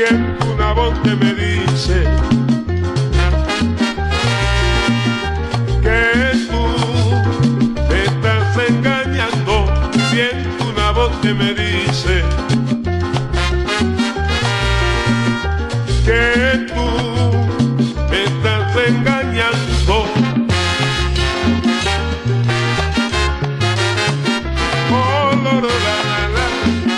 siento una voz que me dice que tú me estás engañando. Siento una voz que me dice que tú me estás engañando. Oh, lo, la, la.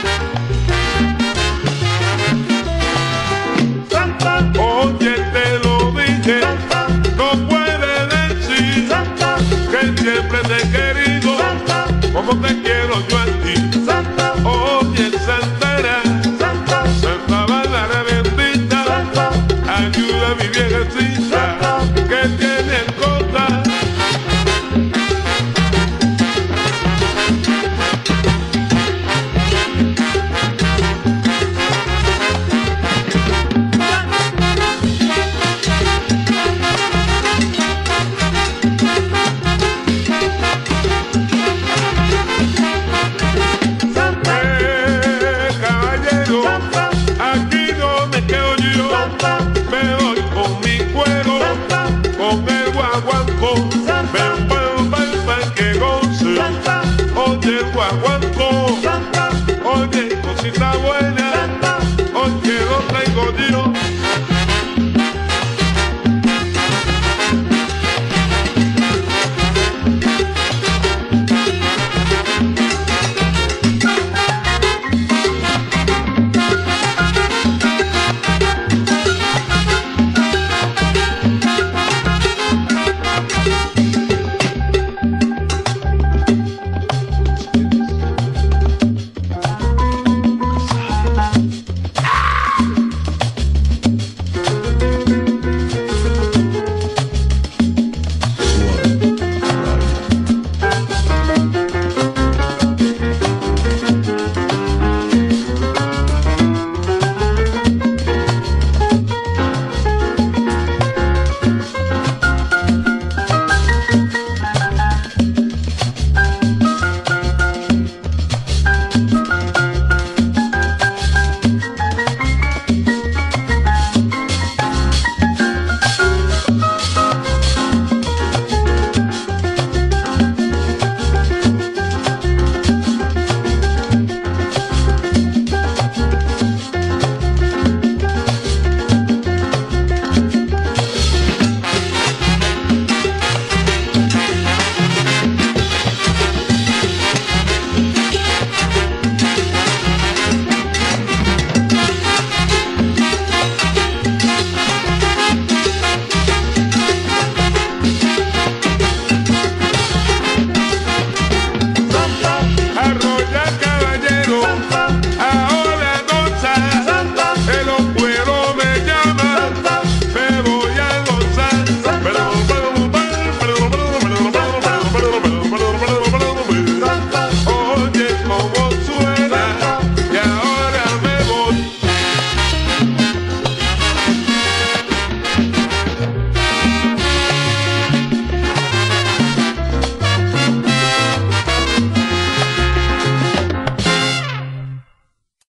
Santa, Oye, te lo dije, Santa, no puede decir Santa, que siempre te he querido Santa, como te quiero yo a ti. Santa, Oye, Santera, Santa, Santa Bárbara bendita, Santa, ayuda a mi viejecita que tiene cosas. Caballero, Santa, aquí no me quedo yo, Santa, me voy con mi cuero, Santa, con el guaguanco, ven que goce. Santa, Oye, el guaguanco, Santa, oye, cosita buena, Santa, oye, lo traigo yo.